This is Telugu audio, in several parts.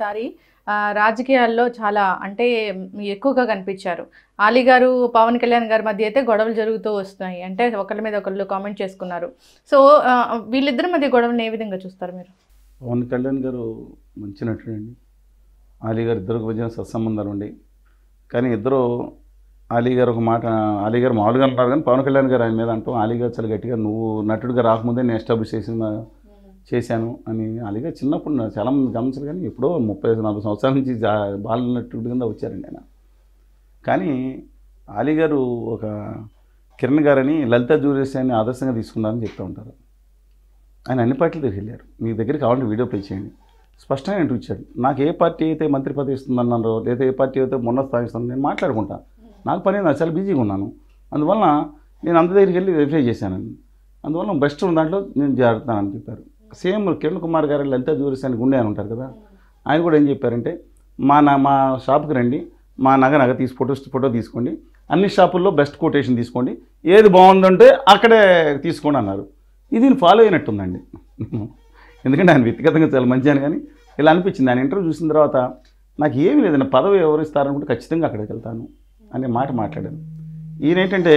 ఈసారి రాజకీయాల్లో చాలా అంటే ఎక్కువగా కనిపించారు. ఆలీ గారు, పవన్ కళ్యాణ్ గారి మధ్య అయితే గొడవలు జరుగుతూ వస్తున్నాయి. అంటే ఒకళ్ళ మీద ఒకళ్ళు కామెంట్ చేసుకున్నారు. సో వీళ్ళిద్దరి మధ్య గొడవలను ఏ విధంగా చూస్తారు మీరు? పవన్ కళ్యాణ్ గారు మంచి నటుడండి. ఆలీ గారు ఇద్దరికి మధ్య సత్సంబంధాలు ఉండి, కానీ ఇద్దరు ఆలీ గారు ఒక మాట, ఆలీ గారు మామూలుగా అంటారు కానీ పవన్ కళ్యాణ్ గారు ఆయన మీద అంటాం, ఆలీ గారు చాలా గట్టిగా నువ్వు నటుడిగా రాకముందే నేను ఎస్టాబ్లిష్ చేశాను అని. ఆలీ గారు చిన్నప్పుడు చాలా మంది గమనించారు, కానీ ఎప్పుడో 30-40 సంవత్సరాల నుంచి బాల నటుడి కింద వచ్చారండి ఆయన. కానీ ఆలీ గారు ఒక కిరణ్ గారని లలిత జ్యువెలర్స్ అని ఆదర్శంగా తీసుకున్నారని చెప్తూ ఉంటారు. ఆయన అన్ని పార్టీల దగ్గరికి వెళ్ళారు. మీ దగ్గరికి కావాలంటే వీడియో ప్లే చేయండి. స్పష్టంగా ఇంటూ ఇచ్చాడు. నాకు ఏ పార్టీ అయితే మంత్రి పదవి ఇస్తుందన్నారో, లేదా ఏ పార్టీ అయితే మొన్న స్థాయిస్తుందో నేను మాట్లాడుకుంటాను. నాకు పని నాకు చాలా బిజీగా ఉన్నాను. అందువల్ల నేను అంత దగ్గరికి వెళ్ళి వెరిఫై చేశానండి. అందువల్ల బెస్ట్ ఉన్న దాంట్లో నేను జారుతానని చెప్పారు. సేమ్ కిరణ్ కుమార్ గారు లలిత జ్యువెలర్స్ అని గుండె అని ఉంటారు కదా, ఆయన కూడా ఏం చెప్పారంటే మా షాప్కి రండి, మా నగ తీసి ఫోటో తీసుకోండి, అన్ని షాపుల్లో బెస్ట్ కొటేషన్ తీసుకోండి, ఏది బాగుందంటే అక్కడే తీసుకోండి అన్నారు. ఇది ఫాలో అయినట్టుందండి. ఎందుకంటే ఆయన వ్యక్తిగతంగా చాలా మంచి అని, కానీ ఇలా అనిపించింది. ఆయన ఇంటర్వ్యూ చూసిన తర్వాత నాకు ఏమీ లేదండి, పదవి ఎవరు ఇస్తారనుకుంటే ఖచ్చితంగా అక్కడికి వెళ్తాను అనే మాట మాట్లాడాను. ఈయన ఏంటంటే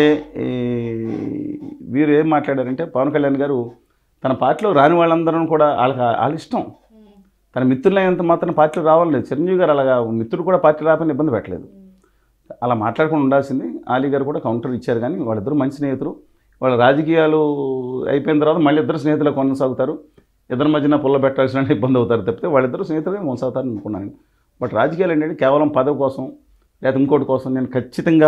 వీరు ఏం మాట్లాడారంటే, పవన్ కళ్యాణ్ గారు తన పార్టీలో రాని వాళ్ళందరూ కూడా వాళ్ళ ఇష్టం, తన మిత్రులైనంత మాత్రం పార్టీలో రావాలేదు. చిరంజీవి గారు అలాగా మిత్రుడు కూడా పార్టీ రాదని ఇబ్బంది పెట్టలేదు. అలా మాట్లాడుకుని ఉండాల్సింది. ఆలీ గారు కూడా కౌంటర్ ఇచ్చారు. కానీ వాళ్ళిద్దరూ మంచి స్నేహితులు. వాళ్ళ రాజకీయాలు అయిపోయిన తర్వాత మళ్ళీ ఇద్దరు స్నేహితులు కొనసాగుతారు. ఇద్దరి మధ్యన పుల్ల పెట్టాల్సిన ఇబ్బంది అవుతారు తప్పితే వాళ్ళిద్దరూ స్నేహితులుగా కొనసాగుతారని అనుకున్నాను. బట్ రాజకీయాలు ఏంటంటే కేవలం పదవి కోసం లేదా ఇంకోటి కోసం నేను ఖచ్చితంగా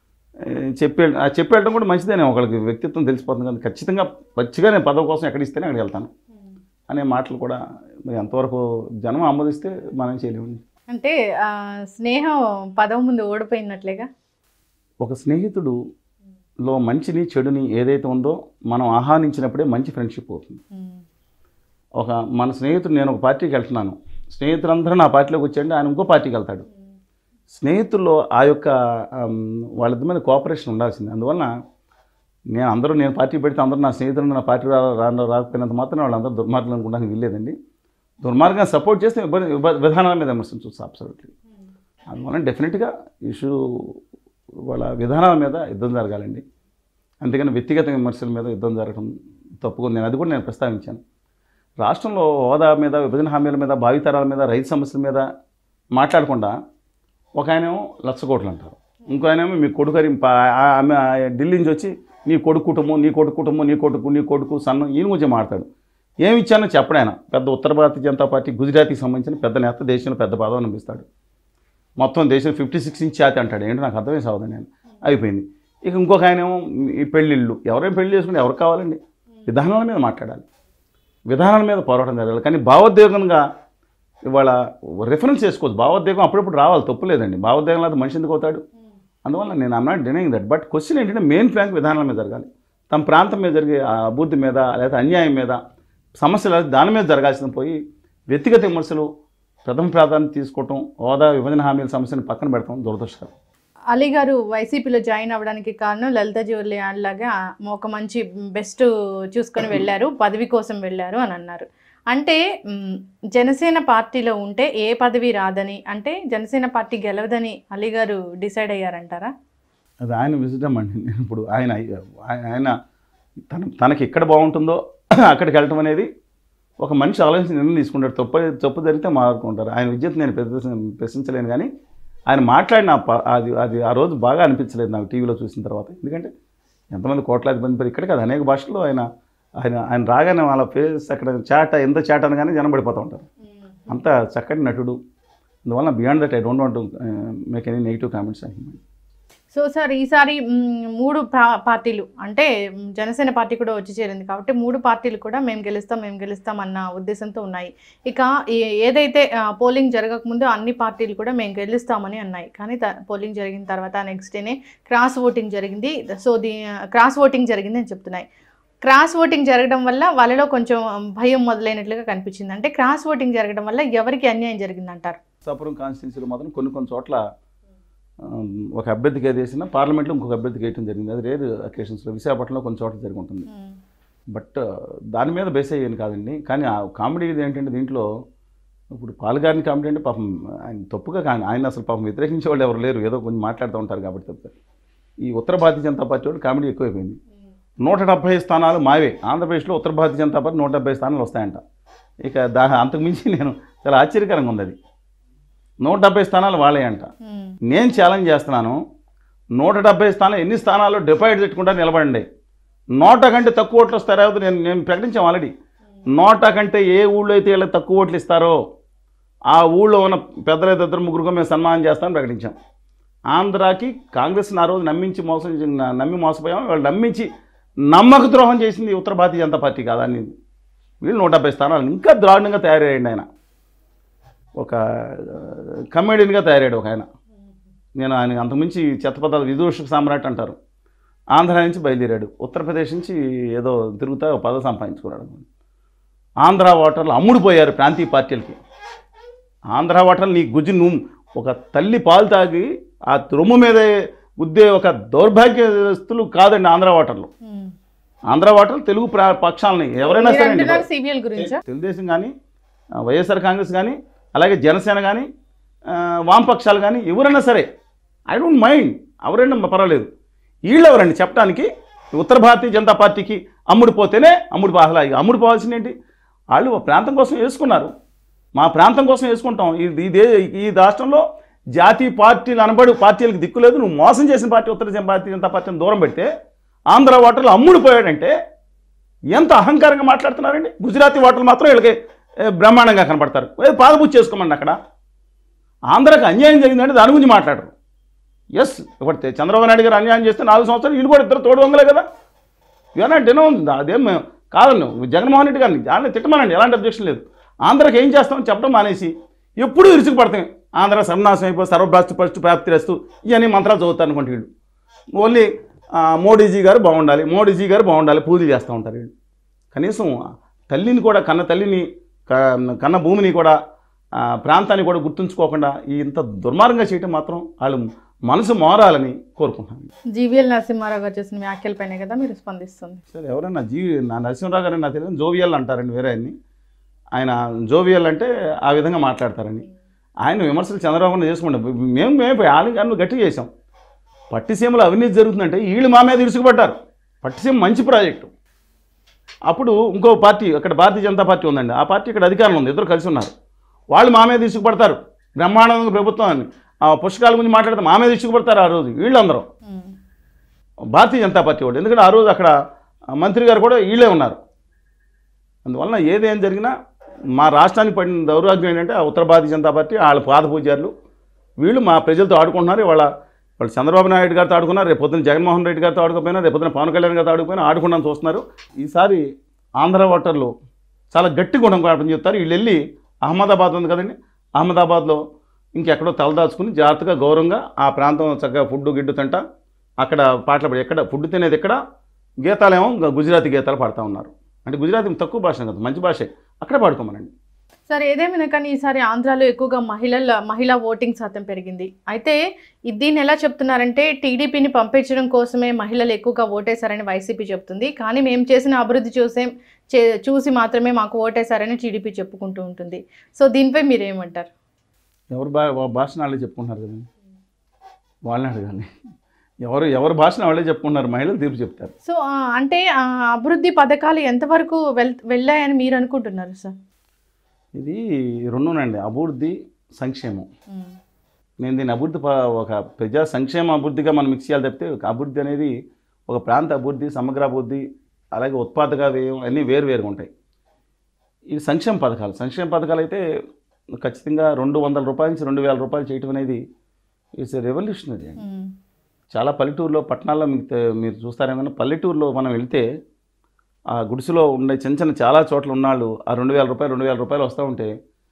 చెప్పేయడం కూడా మంచిదేనే, ఒకరికి వ్యక్తిత్వం తెలిసిపోతుంది. కానీ ఖచ్చితంగా పచ్చిగా నేను పదవి కోసం ఎక్కడ ఇస్తేనే అక్కడికి వెళ్తాను అనే మాటలు కూడా ఎంతవరకు జనం ఆమోదిస్తే మనం చేయలేము. అంటే స్నేహం పదవి ముందు ఓడిపోయినట్లేగా. ఒక స్నేహితుడులో మంచిని చెడుని ఏదైతే ఉందో మనం ఆహ్వానించినప్పుడే మంచి ఫ్రెండ్షిప్ అవుతుంది. మన స్నేహితుడు, నేను ఒక పార్టీకి వెళ్తున్నాను, స్నేహితులందరూ నా పార్టీలోకి వచ్చేయండి, ఆయన ఇంకో పార్టీకి వెళ్తాడు. స్నేహితుల్లో ఆ యొక్క వాళ్ళిద్దరి మీద కోఆపరేషన్ ఉండాల్సింది. అందువల్ల నేను పార్టీ పెడితే అందరూ నా స్నేహితులు నా పార్టీ రాకపోయినంత మాత్రం వాళ్ళందరూ దుర్మార్గులు అనుకోవడానికి వీల్లేదండి. దుర్మార్గంగా సపోర్ట్ చేస్తే విధానాల మీద విమర్శించవచ్చు అబ్సల్యూట్లీ. అందువల్ల డెఫినెట్గా వాళ్ళ విధానాల మీద యుద్ధం జరగాలండి. అంతేగాని వ్యక్తిగత విమర్శల మీద యుద్ధం జరగడం తప్పుకొని అది కూడా నేను ప్రస్తావించాను. రాష్ట్రంలో హోదా మీద, విభజన హామీల మీద, భావితరాల మీద, రైతు సమస్యల మీద మాట్లాడకుండా ఒక ఆయనేమో 1,00,000 కోట్లు అంటారు, ఇంకో ఆయనేమో మీ కొడుకు ఆమె ఢిల్లీ నుంచి వచ్చి నీ కొడుకు కుటుంబం, నీ కొడుకు సన్నం ఈయన గురించి మాట్లాడు. ఏమి ఇచ్చానో చెప్పడు ఆయన. పెద్ద ఉత్తర భారతీయ జనతా పార్టీ గుజరాత్కి సంబంధించిన పెద్ద నేత, దేశంలో పెద్ద పదవి అనిపిస్తాడు. మొత్తం దేశం 56 ఇంచ్ ఛాతి అంటాడు. ఏంటో నాకు అర్థమే సావదండి. నేను అయిపోయింది. ఇక ఇంకొక ఆయనేమో ఈ పెళ్ళిళ్ళు, ఎవరైనా పెళ్లి చేసుకుంటే ఎవరికి కావాలండి? విధానాల మీద మాట్లాడాలి, విధానాల మీద పోరాటం జరగాలి. కానీ భావోద్వేగంగా ఇవాళ రిఫరెన్స్ చేసుకోవచ్చు. భావోద్వేగం అప్పుడప్పుడు రావాలి, తప్పు లేదండి. భావోద్వేగం లేదా మనిషి ఎందుకు అవుతాడు? అందువల్ల నేను I'm not denying that. But question ఏంటంటే మెయిన్ ఫ్రాంక్ విధానాల మీద జరగాలి. తమ ప్రాంతం మీద జరిగే అభివృద్ధి మీద లేదా అన్యాయం మీద, సమస్యలు దాని మీద జరగాల్సిన పోయి వ్యక్తిగత విమర్శలు ప్రథమ ప్రాధాన్యత తీసుకోవటం, హోదా, విభజన హామీల సమస్యను పక్కన పెడతాం దురదృష్టం. అలీ గారు వైసీపీలో జాయిన్ అవ్వడానికి కారణం లలిత జ్యువెలరీ లాగా ఒక మంచి బెస్ట్ చూసుకొని వెళ్ళారు, పదవి కోసం వెళ్ళారు అని అన్నారు. అంటే జనసేన పార్టీలో ఉంటే ఏ పదవి రాదని, అంటే జనసేన పార్టీ గెలవదని అలీ గారు డిసైడ్ అయ్యారంటారా? అది ఆయన విజిటం అండి. నేను ఇప్పుడు ఆయన తనకి ఎక్కడ బాగుంటుందో అక్కడికి వెళ్ళటం అనేది ఒక మనిషి ఆలోచించి నిర్ణయం తీసుకుంటాడు. తప్పు జరిగితే మారుకుంటారు. ఆయన విద్యను నేను ప్రశ్నించలేను, కానీ ఆయన మాట్లాడిన అది ఆ రోజు బాగా అనిపించలేదు నాకు టీవీలో చూసిన తర్వాత. ఎందుకంటే ఎంతమంది కోట్లాది మంది ఇక్కడ కాదు, అనేక భాషల్లో ఆయన రాగానే వాళ్ళ ఫేస్ అక్కడ ఎంత చాట అనగానే జనం పడిపోతూ ఉంటారు. అంత చక్కటి నటుడు. అందువల్ల beyond that I don't want to make any negative comments అని. సో సార్, ఈసారి 3 పార్టీలు అంటే జనసేన పార్టీ కూడా వచ్చి చేరింది కాబట్టి 3 పార్టీలు కూడా మేము గెలుస్తాం అన్న ఉద్దేశంతో ఉన్నాయి. ఇక ఏదైతే పోలింగ్ జరగకముందు అన్ని పార్టీలు కూడా మేము గెలుస్తామని అన్నాయి. కానీ పోలింగ్ జరిగిన తర్వాత నెక్స్ట్ డేనే క్రాస్ ఓటింగ్ జరిగింది. సో క్రాస్ ఓటింగ్ జరిగింది అని చెప్తున్నాయి. క్రాస్ ఓటింగ్ జరగడం వల్ల వాళ్ళలో కొంచెం భయం మొదలైనట్లుగా కనిపించింది. అంటే క్రాస్ ఓటింగ్ జరగడం వల్ల ఎవరికి అన్యాయం జరిగిందంటారు? సపురం కాన్స్టిట్యున్సీలో మాత్రం కొన్ని చోట్ల ఒక అభ్యర్థికి వేసిన పార్లమెంట్లో ఇంకొక అభ్యర్థికి వేయడం జరిగింది. అది రేర్ అకేషన్స్లో. విశాఖపట్నంలో కొన్ని చోట్ల జరిగి ఉంటుంది. బట్ దాని మీద బేస్ అయ్యాను కాదండి. కానీ ఆ కామెడీ ఏంటంటే దీంట్లో ఇప్పుడు పాల్గారిని కామెడీ అంటే పాపం ఆయన తప్పుగా కానీ ఆయన అసలు పాపం వ్యతిరేకించే వాళ్ళు ఎవరు లేరు, ఏదో కొంచెం మాట్లాడుతూ ఉంటారు కాబట్టి తప్పారు. ఈ ఉత్తర భారతీయ జనతా పార్టీ వాళ్ళు కామెడీ ఎక్కువైపోయింది. 170 స్థానాలు మావే ఆంధ్రప్రదేశ్లో, ఉత్తర భారతీయ జనతా పార్టీ 170 స్థానాలు వస్తాయంట. ఇక అంతకుమించి నేను చాలా ఆశ్చర్యకరంగా ఉంది అది. 170 స్థానాలు వాళ్ళే అంట. నేను ఛాలెంజ్ చేస్తున్నాను, 170 స్థానాలు ఎన్ని స్థానాల్లో డిపాజిట్ పెట్టుకుంటా నిలబడండి, 100 కంటే తక్కువ ఓట్లు వస్తారో నేను ప్రకటించాం ఆల్రెడీ. 100 కంటే ఏ ఊళ్ళో అయితే వీళ్ళకి తక్కువ ఓట్లు ఇస్తారో ఆ ఊళ్ళో ఉన్న పెద్దలైతే 2-3 మేము సన్మానం చేస్తామని ప్రకటించాం. ఆంధ్రాకి కాంగ్రెస్ని ఆ రోజు నమ్మి మోసపోయాం. వాళ్ళు నమ్మించి నమ్మక ద్రోహం చేసింది ఉత్తర భారతీయ జనతా పార్టీ కాదని. వీళ్ళు 170 స్థానాలు ఇంకా దారుణంగా తయారయ్యాడు ఆయన. ఒక కమెడియన్గా తయారయ్యాడు ఒక ఆయన. నేను ఆయన అంతకుమించి చెత్తపదాలు విదూషక సామ్రాట్ అంటారు. ఆంధ్ర నుంచి బయలుదేరాడు, ఉత్తరప్రదేశ్ నుంచి ఏదో తిరుగుతా పదవి సంపాదించుకున్నాడు. ఆంధ్ర ఓటర్లు అమ్ముడుపోయారు ప్రాంతీయ పార్టీలకి. ఆంధ్ర ఓటర్లు నీ నువ్వు ఒక తల్లి పాలు తాగి ఆ రొమ్ము మీద గుద్దే ఒక దౌర్భాగ్యస్తులు కాదండి ఆంధ్ర ఓటర్లు. ఆంధ్ర ఓటర్లు తెలుగు పక్షాలని ఎవరైనా సరే, తెలుగుదేశం కానీ, వైఎస్ఆర్ కాంగ్రెస్ కానీ, అలాగే జనసేన కానీ, వామపక్షాలు కానీ, ఎవరైనా సరే ఐ డోంట్ మైండ్, ఎవరైనా పర్వాలేదు. వీళ్ళు ఎవరండి చెప్పడానికి ఉత్తర భారతీయ జనతా పార్టీకి అమ్ముడిపోతేనే అసలు అమ్ముడిపోవాల్సింది ఏంటి? వాళ్ళు ప్రాంతం కోసం వేసుకున్నారు, మా ప్రాంతం కోసం వేసుకుంటాం. ఈ రాష్ట్రంలో జాతీయ పార్టీలు అనబడి పార్టీలకు దిక్కు లేదు. నువ్వు మోసం చేసిన పార్టీ ఉత్తర భారతీయ జనతా పార్టీని దూరం పెడితే ఆంధ్ర ఓటర్లు అమ్ముడిపోయాడంటే ఎంత అహంకారంగా మాట్లాడుతున్నారండి. గుజరాతీ ఓటర్లు మాత్రం వీళ్ళకి బ్రహ్మాండంగా కనపడతారు. పాదపూజ చేసుకోమండి. అక్కడ ఆంధ్రాకి అన్యాయం జరిగిందంటే దాని గురించి మాట్లాడరు. ఎస్, ఇప్పుడు చంద్రబాబు నాయుడు గారు అన్యాయం చేస్తే 4 సంవత్సరాలు వీళ్ళు కూడా ఇద్దరు తోడు వంగలే కదా. ఇవన్నీ అదేం కాదండి. జగన్మోహన్ రెడ్డి గారిని దాన్ని తిట్టమనండి, ఎలాంటి అబ్జెక్షన్ లేదు. ఆంధ్రాకి ఏం చేస్తామని చెప్పడం మానేసి ఎప్పుడూ ఇరుచుకు పడతాయి. ఆంధ్ర సర్వనాశనం అయిపోయి సర్వభ్రాష్ట్ర ప్రాప్తి చేస్తూ ఇవన్నీ మంత్రాలు చదువుతారు అనుకుంటే వీళ్ళు. ఓన్లీ మోడీజీ గారు బాగుండాలి పూజలు చేస్తూ ఉంటారు వీళ్ళు. కనీసం తల్లిని కూడా, కన్న తల్లిని, కన్న భూమిని కూడా, ప్రాంతాన్ని కూడా గుర్తుంచుకోకుండా ఇంత దుర్మార్గంగా చేయటం మాత్రం వాళ్ళు మనసు మారాలని కోరుకుంటున్నాను. జీవీఎల్ నరసింహారావు గారు చేసిన వ్యాఖ్యలపైనే కదా మీరు స్పందిస్తుంది? సరే, ఎవరైనా నరసింహారావు గారు నాకు తెలియదు, జోవియల్ అంటారండి వేరే ఆయన్ని. ఆయన జోవియల్ అంటే ఆ విధంగా మాట్లాడతారని. ఆయన విమర్శలు చంద్రబాబు చేసుకుంటాం. మేము వాళ్ళు గట్టిగా చేసాం. పట్టిసీమలో అవినీతి జరుగుతుందంటే వీళ్ళు మా మీద ఇరుసుకుపడ్డారు. పట్టిసీమ మంచి ప్రాజెక్టు. అప్పుడు ఇంకో పార్టీ, అక్కడ భారతీయ జనతా పార్టీ ఉందండి, ఆ పార్టీ ఇక్కడ అధికారంలో ఉంది, ఇద్దరు కలిసి ఉన్నారు. వాళ్ళు మా మీద ఇసుకుపడతారు. బ్రహ్మాండంగా ప్రభుత్వాన్ని పుస్తకాల గురించి మాట్లాడితే మా మీద ఇసుకుపడతారు. ఆ రోజు వీళ్ళందరూ భారతీయ జనతా పార్టీ వాళ్ళు. ఎందుకంటే ఆ రోజు అక్కడ మంత్రి గారు కూడా వీళ్ళే ఉన్నారు. అందువలన ఏదేం జరిగినా మా రాష్ట్రానికి పడిన దౌర్భాగ్యం ఏంటంటే ఆ ఉత్తర భారతీయ జనతా పార్టీ వాళ్ళ పాద పూజారులు వీళ్ళు మా ప్రజలతో ఆడుకుంటున్నారు. వాళ్ళు చంద్రబాబు నాయుడు గారితో ఆడుకున్నారు, రేపు పొద్దున జగన్మోహన్ రెడ్డి గారితో ఆడుకోపోయినా, రేపు పొద్దున పవన్ కళ్యాణ్ గారితో ఆడుకుంటాను చూస్తున్నారు. ఈసారి ఆంధ్ర ఓటర్లు చాలా గట్టి గుణం కావడం చెప్తారు. వీళ్ళు వెళ్ళి అహ్మదాబాద్ ఉంది కదండి, అహ్మదాబాద్లో ఇంకెక్కడో తలదాచుకుని జాగ్రత్తగా గౌరవంగా ఆ ప్రాంతం చక్కగా ఫుడ్ గిడ్డు తింటా, అక్కడ పాటలు పడి, ఎక్కడ ఫుడ్ తినేది ఎక్కడ, గీతాలేమో గుజరాతీ గీతాలు పాడుతూ ఉన్నారు. అంటే గుజరాతీ తక్కువ భాష కదా, మంచి భాషే, అక్కడే పాడుకోమనండి. సార్, ఏదేమైనా కానీ ఈసారి ఆంధ్రాలో ఎక్కువగా మహిళా ఓటింగ్ శాతం పెరిగింది. అయితే దీన్ని ఎలా చెప్తున్నారంటే టీడీపీని పంపించడం కోసమే మహిళలు ఎక్కువగా ఓటేశారని వైసీపీ చెప్తుంది. కానీ మేము చేసిన అభివృద్ధి చూసి మాత్రమే మాకు ఓటేశారని టీడీపీ చెప్పుకుంటూ ఉంటుంది. సో దీనిపై మీరేమంటారు? ఎవరు భాషను వాళ్ళే చెప్పుకుంటున్నారు కదండి, వాళ్ళని అడగాలి. ఎవరు భాషను వాళ్ళే చెప్పుకుంటున్నారు, మహిళలు తీర్పు చెప్తారు. సో అంటే అభివృద్ధి పథకాలు ఎంతవరకు వెళ్ళాయని మీరు అనుకుంటున్నారు సార్? ఇది రెండునండి, అభివృద్ధి, సంక్షేమం. నేను దీన్ని అభివృద్ధి ఒక ప్రజా సంక్షేమ అభివృద్ధిగా మనం మిక్స్ చేయాలి తప్పితే, అభివృద్ధి అనేది ఒక ప్రాంత అభివృద్ధి, సమగ్ర అభివృద్ధి, అలాగే ఉత్పాదక వ్యయం అన్నీ వేరువేరుగా ఉంటాయి. ఇవి సంక్షేమ పథకాలు అయితే ఖచ్చితంగా 200 రూపాయల నుంచి 2000 రూపాయలు చేయటం అనేది ఇట్స్ రెవల్యూషనరీ అండి. చాలా పల్లెటూరులో, పట్టణాల్లో మీరు చూస్తారేమన్నా, పల్లెటూరులో మనం వెళ్తే ఆ గుడిసెలో ఉండే చిన్న చాలా చోట్ల ఉన్నాళ్ళు ఆ 2000 రూపాయలు వస్తూ ఉంటే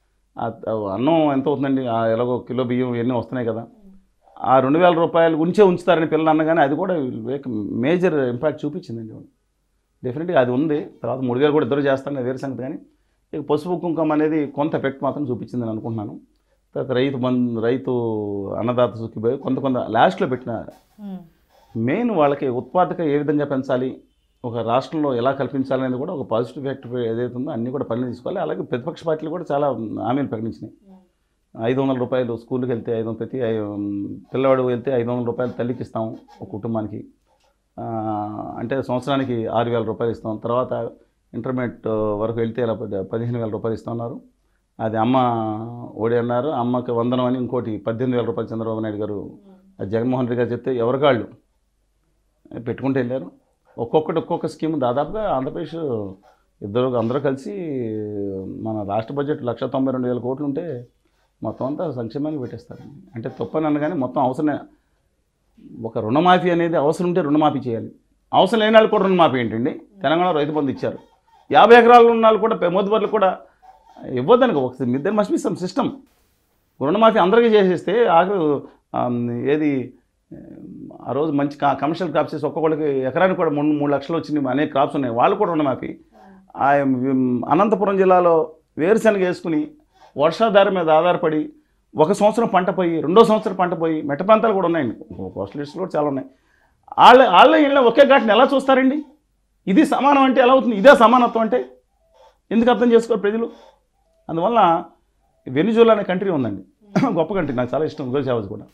అన్నం ఎంత అవుతుందండి, ఎలాగో కిలో బియ్యం ఇవన్నీ వస్తున్నాయి కదా, ఆ 2000 రూపాయలు ఉంచుతారని పిల్లలు అన్నగానే అది కూడా మేజర్ ఇంపాక్ట్ చూపించిందండి. డెఫినెట్గా అది ఉంది. తర్వాత 3000 కూడా ఇద్దరు చేస్తారని వేరే సంగతి. కానీ ఇక పసుపు కుంకుమ అనేది కొంత ఎఫెక్ట్ మాత్రం చూపించిందని అనుకుంటున్నాను. తర్వాత రైతు అన్నదాత సుఖీభాయ్ కొంత లాస్ట్లో పెట్టిన మెయిన్ వాళ్ళకి ఉత్పాదక ఏ విధంగా పెంచాలి, ఒక రాష్ట్రంలో ఎలా కల్పించాలనేది కూడా ఒక పాజిటివ్ ఫ్యాక్టర్ ఏదైతే ఉందో అన్నీ కూడా పనులు తీసుకోవాలి. అలాగే ప్రతిపక్ష పార్టీలు కూడా చాలా హామీలు ప్రకటించినాయి. 500 రూపాయలు స్కూల్కి వెళ్తే పిల్లవాడు వెళ్తే 500 రూపాయలు తల్లికి ఇస్తాం ఒక కుటుంబానికి. అంటే సంవత్సరానికి 6,000 రూపాయలు ఇస్తాం. తర్వాత ఇంటర్మీడియట్ వరకు వెళ్తే ఇలా 15,000 రూపాయలు ఇస్తున్నారు. అది అమ్మ ఓడి అన్నారు. అమ్మకి వందనం అని ఇంకోటి 18,000 రూపాయలు చంద్రబాబు నాయుడు గారు అది జగన్మోహన్ రెడ్డి గారు చెప్తే ఎవరికాళ్ళు పెట్టుకుంటూ వెళ్ళారు. ఒక్కొక్క స్కీమ్ దాదాపుగా ఆంధ్రప్రదేశ్ అందరూ కలిసి మన రాష్ట్ర బడ్జెట్ 192,000 కోట్లు ఉంటే మొత్తం అంతా సంక్షేమానికి పెట్టేస్తారండి. అంటే తప్పని అనగానే మొత్తం అవసరమే. ఒక రుణమాఫీ అనేది అవసరం ఉంటే రుణమాఫీ చేయాలి. అవసరం లేని వాళ్ళు కూడా రుణమాఫీ ఏంటండి? తెలంగాణ రైతు బంధు ఇచ్చారు. 50 ఎకరాలు ఉన్న వాళ్ళు కూడా మోతుబర్లు కూడా ఇవ్వద్దని ఒక మిద్దరు మస్ట్ బి సమ్ సిస్టమ్. రుణమాఫీ అందరికీ చేసేస్తే ఆఖరు ఏది ఆ రోజు మంచి కమర్షియల్ క్రాప్స్ చేసి ఒక్కొక్కరికి ఎకరానికి కూడా 3 లక్షలు వచ్చినాయి. అనేక క్రాప్స్ ఉన్నాయి, వాళ్ళు కూడా రుణమాఫీ. అనంతపురం జిల్లాలో వేరుశనగ వేసుకుని వర్షాధారం మీద ఆధారపడి ఒక సంవత్సరం పంట పోయి 2వ సంవత్సరం పంట పోయి మెట్ట ప్రాంతాలు కూడా ఉన్నాయండి. కోస్టల్ లిస్టులు కూడా చాలా ఉన్నాయి. వాళ్ళ ఇళ్ళ ఒకే ఘాటిని ఎలా చూస్తారండి? ఇది సమానం అంటే ఎలా అవుతుంది? ఇదే సమానత్వం అంటే ఎందుకు అర్థం చేసుకోరు ప్రజలు? అందువల్ల వెనిజులా అనే కంట్రీ ఉందండి, గొప్ప కంట్రీ, నాకు చాలా ఇష్టం. గోల్చావజ్ కూడా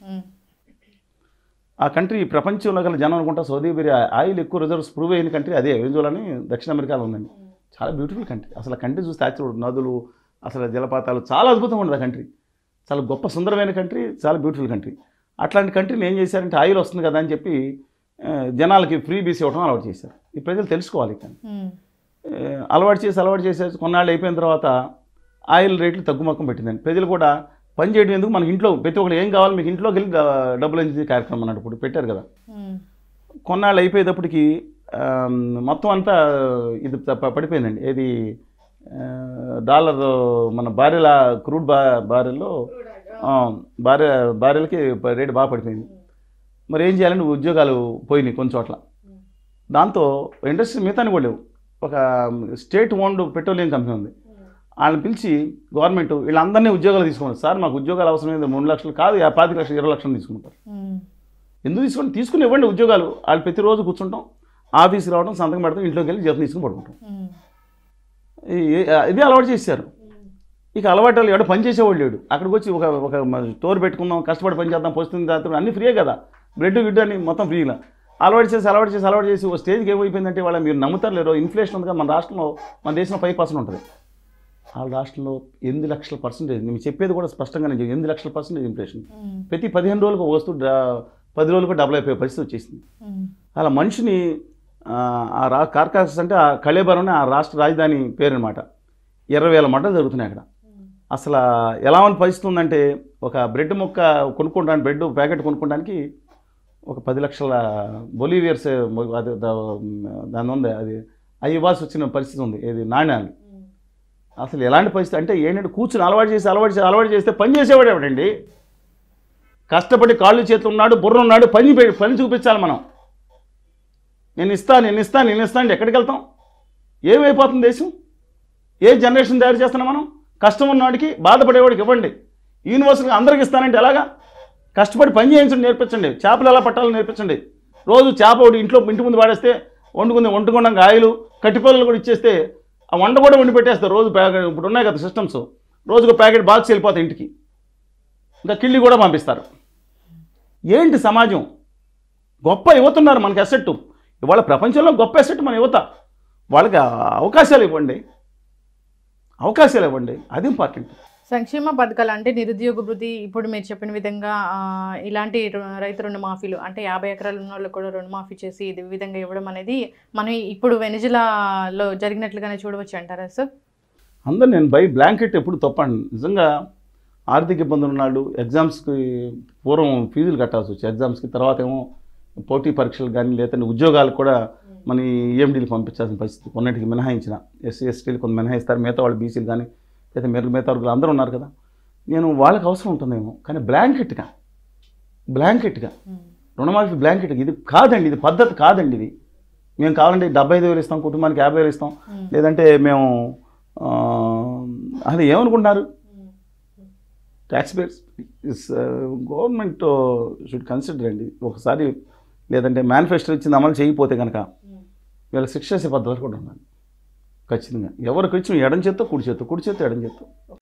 ఆ కంట్రీ ప్రపంచంలో గల జనం అనుకుంటా సౌదీ అరేబియా ఆయిల్ ఎక్కువ రిజర్వ్స్ ప్రూవ్ అయిన కంట్రీ అదే వెనిజులా అని దక్షిణ అమెరికాలో ఉందండి. చాలా బ్యూటిఫుల్ కంట్రీ. అసలు ఆ కంట్రీ చూస్తే యాక్చువల్ నదులు, అసలు జలపాతాలు చాలా అద్భుతంగా ఉండదు ఆ కంట్రీ. చాలా గొప్ప సుందరమైన కంట్రీ, చాలా బ్యూటిఫుల్ కంట్రీ. అట్లాంటి కంట్రీని ఏం చేశారంటే ఆయిల్ వస్తుంది కదా అని చెప్పి జనాలకి ఫ్రీ బీస్ ఇవ్వడం అలవాటు చేశారు. ఈ ప్రజలు తెలుసుకోవాలి. కానీ అలవాటు చేసి కొన్నాళ్ళు అయిపోయిన తర్వాత ఆయిల్ రేట్లు తగ్గుముఖం పెట్టిందండి. ప్రజలు కూడా పని చేయడం ఎందుకు, మనకి ఇంట్లో ప్రతి ఒక్కరు ఏం కావాలి మీకు ఇంట్లోకి వెళ్ళి డబ్బులు ఎంచి కార్యక్రమం అన్నప్పుడు పెట్టారు కదా. కొన్నాళ్ళు అయిపోయేటప్పటికి మొత్తం అంతా ఇది పడిపోయిందండి. ఏది డాలర్ మన బారెల క్రూడ్ బారెల్లో బారెలకి రేటు బాగా పడిపోయింది. మరి ఏం చేయాలని ఉద్యోగాలు పోయినాయి కొన్ని చోట్ల. దాంతో ఇండస్ట్రీ మిగతాని కూడా లేవు. ఒక స్టేట్ ఓన్డ్ పెట్రోలియం కంపెనీ ఉంది, వాళ్ళని పిలిచి గవర్నమెంట్ వీళ్ళందరినీ ఉద్యోగాలు తీసుకున్నారు. సార్ మాకు ఉద్యోగాలు అవసరం లేదు, 3 లక్షలు కాదు 25 లక్షలు 20 లక్షలు తీసుకుంటారు. ఎందుకు తీసుకుని ఇవ్వండి ఉద్యోగాలు. వాళ్ళు ప్రతిరోజు కూర్చుంటాం, ఆఫీస్కి రావడం, సంతకం పెడతాం, ఇంట్లోకి వెళ్ళి జీతం తీసుకుని పడుకుంటాం. ఇదే అలవాటు చేశారు. ఇక అలవాటు వాళ్ళు ఎవడో పని చేసేవాళ్ళు లేడు. అక్కడికి వచ్చి ఒక స్టోర్ పెట్టుకుందాం, కష్టపడి పని చేద్దాం, పోస్తుంది దాంతో అన్నీ ఫ్రీయే కదా, బ్రెడ్ గిడ్డు అని మొత్తం ఫ్రీగా అలవాటు చేసి ఒక స్టేజ్కి ఏమైపోయిందంటే వాళ్ళ మీరు నమ్ముతారు లేరో ఇన్ఫ్లేషన్ ఉంది కదా మన రాష్ట్రంలో, మన దేశంలో 5% ఉంటుంది. వాళ్ళ రాష్ట్రంలో 8 లక్షల%. నేను చెప్పేది కూడా స్పష్టంగా నేను 8 లక్షల% ఇన్ఫ్లేషన్. ప్రతి 15 రోజులకు వస్తువు 10 రోజులకు డబుల్ అయిపోయే పరిస్థితి వచ్చేసింది. అలా మనిషిని కార్కాసస్ అంటే ఆ కళేబరం ఆ రాష్ట్ర రాజధాని పేరు అనమాట. 20,000 మంటలు జరుగుతున్నాయి అక్కడ. అసలు ఎలా అని పరిస్థితి ఉందంటే ఒక బ్రెడ్ ముక్క కొనుక్కోవడానికి, బ్రెడ్ ప్యాకెట్ కొనుక్కోవడానికి ఒక 10 లక్షల బొలీవియర్స్ దాని ఉంది, అది ఇవ్వాల్సి వచ్చిన పరిస్థితి ఉంది. ఏది నాణ్యాలు. అసలు ఎలాంటి పరిస్థితి అంటే ఏంటంటే కూర్చుని అలవాటు చేస్తే పని చేసేవాడు ఎవడండి? కష్టపడి కాళ్ళు చేతులు ఉన్నాడు, బుర్ర ఉన్నాడు, పని చూపించాలి మనం. నేను ఇస్తాను అంటే ఎక్కడికి వెళ్తాం? ఏమైపోతుంది దేశం? ఏ జనరేషన్ తయారు చేస్తున్నాం మనం? కష్టం ఉన్నవాడికి, బాధపడేవాడికి ఇవ్వండి. యూనివర్సిటీకి అందరికి ఇస్తానంటే ఎలాగా? కష్టపడి పని చేయించండి, నేర్పించండి. చేపలు ఎలా పట్టాలో నేర్పించండి. రోజు చేప ఒకటి ఇంటి ముందు వాడేస్తే వండుకోవడానికి ఆయిలు కట్టిపొలలు కూడా ఇచ్చేస్తే ఆ వంట కూడా వండి పెట్టేస్తారు. రోజు ప్యాకెట్ ఇప్పుడు ఉన్నాయి కదా సిస్టమ్స్, రోజుకు ప్యాకెట్ బాక్స్ వెళ్ళిపోతాయి ఇంటికి, ఇంకా కిళ్ళి కూడా పంపిస్తారు. ఏంటి సమాజం? గొప్ప యువత ఉన్నారు మనకి, అసెట్. ఇవాళ ప్రపంచంలో గొప్ప అసెట్ మన యువత. వాళ్ళకి అవకాశాలు ఇవ్వండి, అది ఇంపార్టెంట్. సంక్షేమ పథకాలు అంటే నిరుద్యోగ వృద్ధి, ఇప్పుడు మీరు చెప్పిన విధంగా ఇలాంటి రైతు రుణమాఫీలు అంటే 50 ఎకరాలు ఉన్న వాళ్ళకి కూడా రుణమాఫీ చేసి ఇది విధంగా ఇవ్వడం అనేది మనం ఇప్పుడు వెనిజులాలో జరిగినట్లుగానే చూడవచ్చు అంటారా సార్? అందరు నేను బై బ్లాంకెట్ ఎప్పుడు తప్పండి. నిజంగా ఆర్థిక ఇబ్బందులు ఉన్నాడు, ఎగ్జామ్స్కి పూర్వం ఫీజులు కట్టాల్సి వచ్చి ఎగ్జామ్స్కి, తర్వాత ఏమో పోటీ పరీక్షలు కానీ లేదంటే ఉద్యోగాలు కూడా మన ఈఎండీలు పంపించాల్సిన పరిస్థితి. కొన్నిటికి మినహాయించిన ఎస్సీ ఎస్టీలు కొంత మినహాయిస్తారు, మిగతా వాళ్ళు బీసీలు కానీ లేదా మిగతా వర్గాలు అందరూ ఉన్నారు కదా. నేను వాళ్ళకి అవసరం ఉంటుందేమో, కానీ బ్లాంకెట్గా రుణమాఫీ బ్లాంకెట్గా ఇది కాదండి, ఇది పద్ధతి కాదండి. ఇది మేము కావాలంటే 75,000 ఇస్తాం, కుటుంబానికి 50,000 ఇస్తాం, లేదంటే మేము అది ఏమనుకుంటున్నారు? Tax payers government should consider అండి ఒకసారి. లేదంటే మేనిఫెస్టో ఇచ్చింది అమలు చేయకపోతే కనుక వీళ్ళకి శిక్ష వేసే పద్ధతులు కూడా ఉండాలి ఖచ్చితంగా. ఎవరికి వచ్చి ఎడం చేత్తో కుడి చేత్తో ఎడం చేత్తో